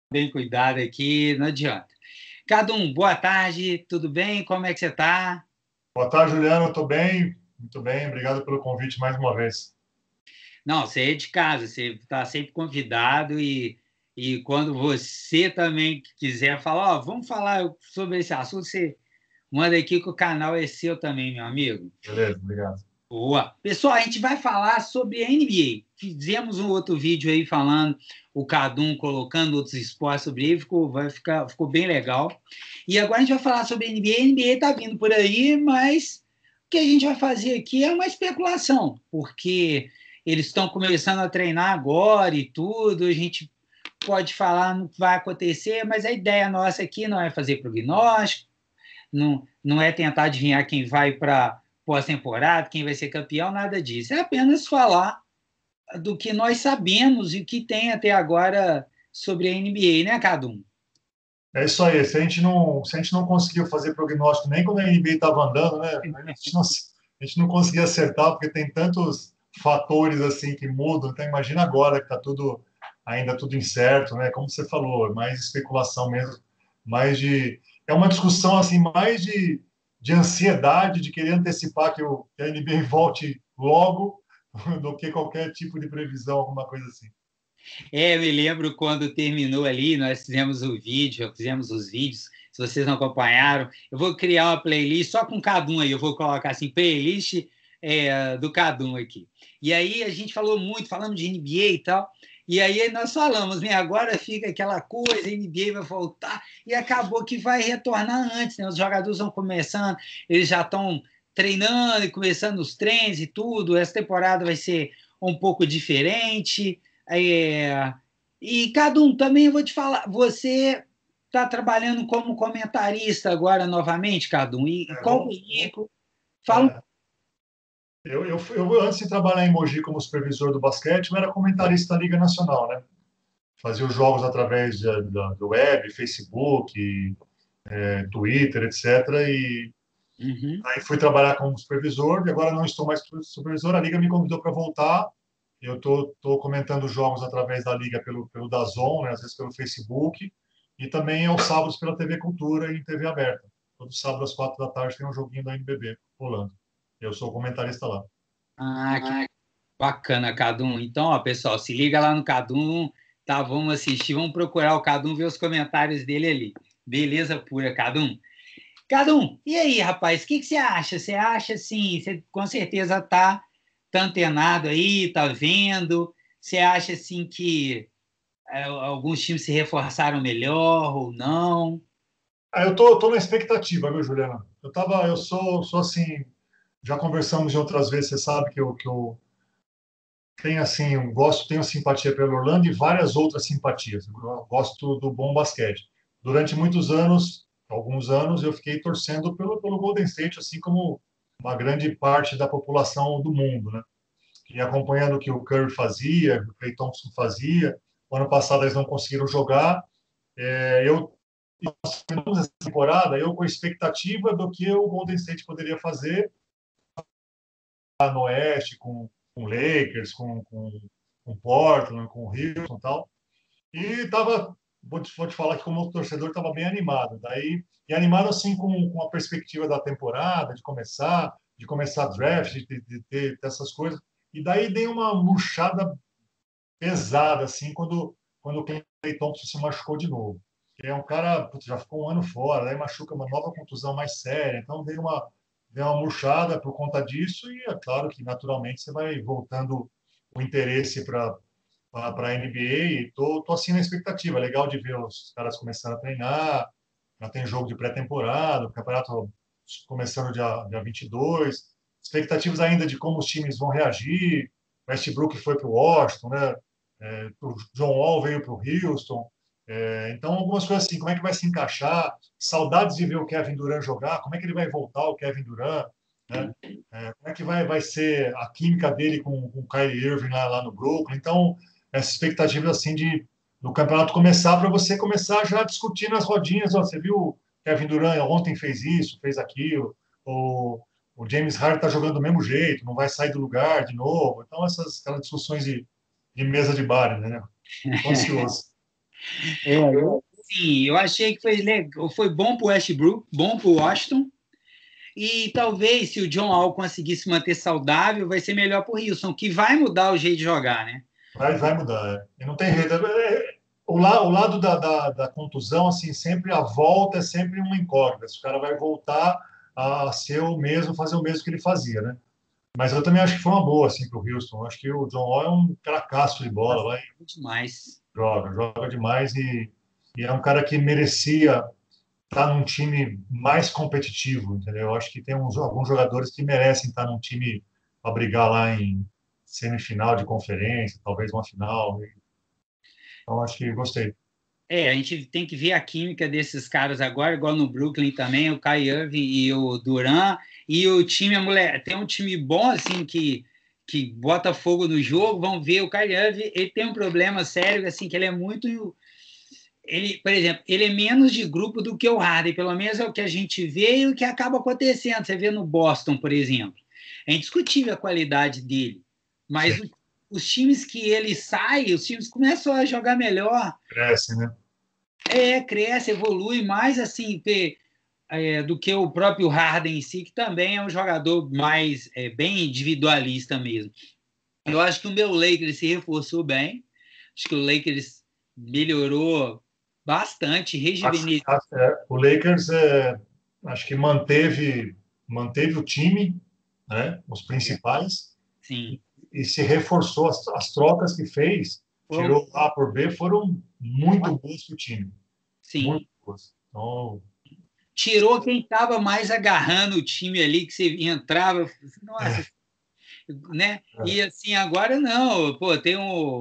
bem cuidado aqui, não adianta. Cadum, boa tarde, tudo bem? Como é que você está? Boa tarde, Juliano. Estou bem, muito bem. Obrigado pelo convite mais uma vez. Não, você é de casa, você está sempre convidado e quando você também quiser falar, ó, vamos falar sobre esse assunto, você manda aqui que o canal é seu também, meu amigo. Beleza, obrigado. Boa. Pessoal, a gente vai falar sobre a NBA. Fizemos um outro vídeo aí falando, o Cadum colocando outros esportes sobre ele, ficou bem legal. E agora a gente vai falar sobre a NBA. A NBA está vindo por aí, mas o que a gente vai fazer aqui é uma especulação, porque eles estão começando a treinar agora e tudo, a gente pode falar no que vai acontecer, mas a ideia nossa aqui não é fazer prognóstico, não é tentar adivinhar quem vai para pós-temporada, quem vai ser campeão, nada disso. É apenas falar do que nós sabemos e o que tem até agora sobre a NBA, né, Cadum? É isso aí. Se a gente não conseguiu fazer prognóstico nem quando a NBA estava andando, né? A gente não conseguia acertar porque tem tantos fatores assim que mudam. Então imagina agora que está tudo ainda tudo incerto, né? Como você falou, mais especulação mesmo, mais de é uma discussão assim mais de ansiedade de querer antecipar que a NBA volte logo do que qualquer tipo de previsão, alguma coisa assim. Eu me lembro quando terminou ali, nós fizemos o vídeo, fizemos os vídeos, se vocês não acompanharam, eu vou criar uma playlist só com Cadum aí, eu vou colocar assim, playlist do Cadum aqui. E aí a gente falou muito, falamos de NBA e tal, e aí nós falamos, né, agora fica aquela coisa, a NBA vai voltar, e acabou que vai retornar antes, né, os jogadores vão começando, eles já estão treinando e começando os treinos e tudo, essa temporada vai ser um pouco diferente, e, Cadum, também eu vou te falar, você está trabalhando como comentarista agora novamente, Cadum, e É, qual veículo? Fala um... é, eu, antes de trabalhar em Mogi como supervisor do basquete, eu era comentarista da Liga Nacional, né? Fazia os jogos através do web, Facebook, Twitter, etc. E Uhum. aí fui trabalhar como supervisor e agora não estou mais supervisor. A Liga me convidou para voltar. Eu estou comentando os jogos através da Liga pelo DAZN, né? Às vezes pelo Facebook, e também aos sábados pela TV Cultura e TV aberta. Todo sábado às 4 da tarde tem um joguinho da NBB rolando. Eu sou comentarista lá. Ah, que bacana, Cadum. Então, ó, pessoal, se liga lá no Cadum, tá? Vamos assistir, vamos procurar o Cadum, ver os comentários dele ali. Beleza pura, Cadum. Cadum, e aí, rapaz, o que você acha? Você acha, assim, você com certeza tá antenado aí, tá vendo? Você acha, assim, que alguns times se reforçaram melhor ou não? Eu tô na expectativa, viu, Juliana? Eu sou assim, já conversamos em outras vezes, você sabe que eu tenho assim, tenho simpatia pelo Orlando e várias outras simpatias. Eu gosto do bom basquete. Durante muitos anos, alguns anos, eu fiquei torcendo pelo Golden State, assim como uma grande parte da população do mundo, né? E acompanhando o que o Curry fazia, o que o Klay Thompson fazia. O ano passado eles não conseguiram jogar. Eu essa temporada, eu com a expectativa do que o Golden State poderia fazer no Oeste, com Lakers, com Portland, com Houston e tal. E estava, vou te falar que como torcedor estava bem animado. Daí, e animado assim com a perspectiva da temporada, de começar draft, de ter essas coisas. E daí dei uma murchada pesada assim quando o Klay Thompson se machucou de novo. Que é um cara, putz, já ficou um ano fora, daí machuca uma nova contusão mais séria. Então dei uma murchada por conta disso e é claro que naturalmente você vai voltando o interesse para a NBA e tô assim na expectativa. É legal de ver os caras começando a treinar, já tem jogo de pré-temporada, o campeonato começando dia 22, expectativas ainda de como os times vão reagir. Westbrook foi para o Washington, né? O John Wall veio para o Houston. Então, algumas coisas assim, como é que vai se encaixar? Saudades de ver o Kevin Durant jogar, como é que ele vai voltar, o Kevin Durant? Né? Como é que vai ser a química dele com o Kyrie Irving lá no Brooklyn? Então, essa expectativa assim do campeonato começar para você começar já a discutir nas rodinhas. Ó, você viu o Kevin Durant ontem fez isso, fez aquilo, o James Harden está jogando do mesmo jeito, não vai sair do lugar de novo. Então, aquelas discussões de mesa de bar, né? Estou ansioso. Sim, eu achei que foi legal, foi bom para o Westbrook, bom para o Washington, e talvez se o John Wall conseguir se manter saudável, vai ser melhor para o Houston, que vai mudar o jeito de jogar, né? Vai mudar. E não tem jeito. O lado da contusão, assim, sempre a volta é sempre uma incógnita. Se o cara vai voltar a ser o mesmo, fazer o mesmo que ele fazia, né? Mas eu também acho que foi uma boa, assim, para o Houston. Eu acho que o John Wall é um cracaço de bola, vai, Demais. joga demais e é um cara que merecia estar num time mais competitivo, entendeu? Eu acho que tem alguns jogadores que merecem estar num time para brigar lá em semifinal de conferência, talvez uma final. Então, acho que gostei. A gente tem que ver a química desses caras agora, igual no Brooklyn também, o Kyrie Irving e o Durant, e o time, a mulher, tem um time bom, assim, que bota fogo no jogo, vão ver, o Kyrie Irving, ele tem um problema sério, assim, que ele é muito, ele, por exemplo, ele é menos de grupo do que o Harden, pelo menos é o que a gente vê e o que acaba acontecendo, você vê no Boston, por exemplo, é indiscutível a qualidade dele, mas Sim, os times que ele sai, os times começam a jogar melhor, cresce, né? cresce, evolui mais assim do que o próprio Harden em si, que também é um jogador mais bem individualista mesmo. Eu acho que o meu Lakers se reforçou bem, acho que o Lakers melhorou bastante, rejuvenesceu. O Lakers, acho que manteve o time, né? Os principais, Sim, e se reforçou. As trocas que fez, foram, tirou A por B, foram muito boas para o time. Muito sim. boas. Então, Tirou quem estava mais agarrando o time ali, que você entrava, nossa, é, né? E é, assim, agora não, pô, tem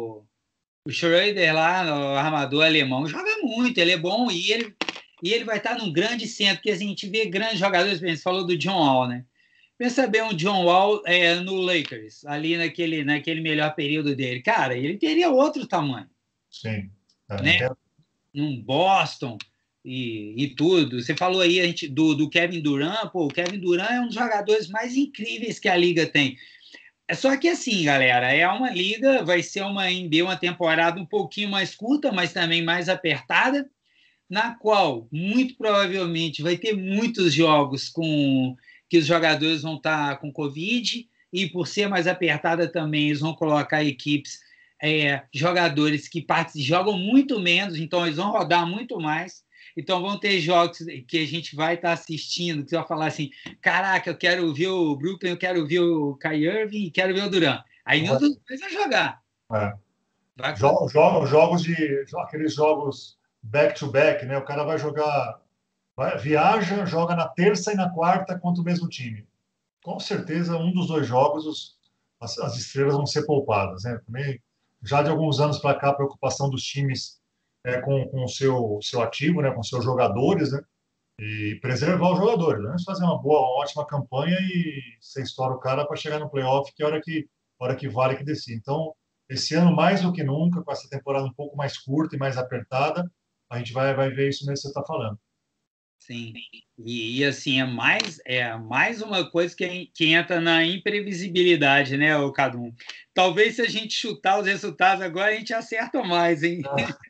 o Schroeder lá, o armador alemão, joga muito, ele é bom e ele vai estar num grande centro, porque assim, a gente vê grandes jogadores, você falou do John Wall, né? Pensa bem um John Wall no Lakers, ali naquele melhor período dele. Cara, ele teria outro tamanho, sim. Não né? tem, Num Boston e tudo. Você falou aí do Kevin Durant, pô, o Kevin Durant é um dos jogadores mais incríveis que a liga tem. É só que assim, galera, é uma liga, vai ser uma NBA, uma temporada um pouquinho mais curta, mas também mais apertada, na qual muito provavelmente vai ter muitos jogos com que os jogadores vão estar com Covid e por ser mais apertada também eles vão colocar equipes jogadores que jogam muito menos, então eles vão rodar muito mais. Então vão ter jogos que a gente vai estar assistindo, que você vai falar assim, caraca, eu quero ver o Brooklyn, eu quero ver o Kyrie Irving e quero ver o Durant. Aí nenhum dos dois vai jogar. é. Vai acontecer. Jogos aqueles jogos back-to-back, né? O cara vai jogar, viaja, joga na terça e na quarta contra o mesmo time. Com certeza, um dos dois jogos, as estrelas vão ser poupadas, né? Também, já de alguns anos para cá, a preocupação dos times com o seu ativo, né? Com seus jogadores, né? E preservar os jogadores. Vamos fazer uma boa, uma ótima campanha e você estoura o cara para chegar no playoff, que é a hora que vale que decide. Então, esse ano, mais do que nunca, com essa temporada um pouco mais curta e mais apertada, a gente vai ver isso mesmo que você está falando. Sim. E assim, é mais uma coisa que entra na imprevisibilidade, né, o Cadu? Talvez se a gente chutar os resultados agora, a gente acerta mais, hein?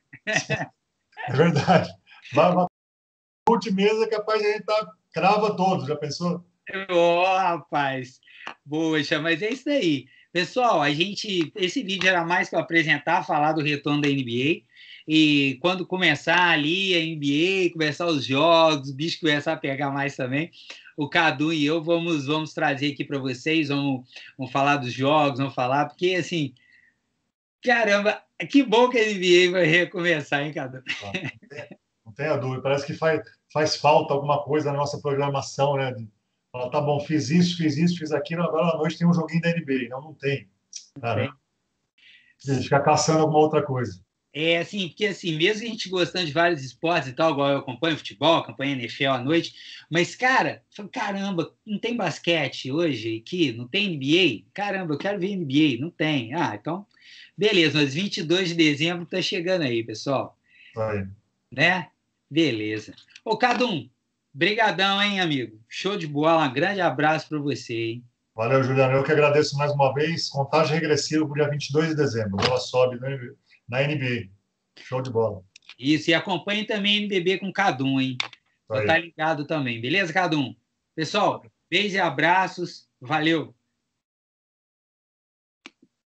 É verdade. Vai mesa é capaz de a gente crava todos, já pensou? Ô, rapaz. Poxa, mas é isso aí. Pessoal, esse vídeo era mais para apresentar, falar do retorno da NBA. E quando começar ali a NBA, começar os jogos, o bicho começar a pegar mais também, o Cadu e eu vamos trazer aqui para vocês, vamos falar dos jogos, vamos falar, porque assim, caramba, que bom que a NBA vai recomeçar, hein, Cadu? Não tenha dúvida. Parece que faz falta alguma coisa na nossa programação, né? Falar, tá bom, fiz isso, fiz aquilo, agora à noite tem um joguinho da NBA. Não, não tem. Cara, a gente fica caçando alguma outra coisa. É assim, porque assim, mesmo a gente gostando de vários esportes e tal, igual eu acompanho futebol, acompanho NFL à noite, mas, cara, caramba, não tem basquete hoje aqui? Não tem NBA? Caramba, eu quero ver NBA. Não tem. Ah, então, beleza, mas 22 de dezembro tá chegando aí, pessoal, Vai. né? Beleza. Ô, Cadum, brigadão, hein, amigo? Show de bola, um grande abraço para você, hein? Valeu, Juliano. Eu que agradeço mais uma vez. Contagem regressiva para o dia 22 de dezembro. A bola sobe na NBA. Show de bola. Isso, e acompanhe também NBB com Cadum, hein? Vou estar ligado também. Beleza, Cadum? Pessoal, beijos e abraços. Valeu!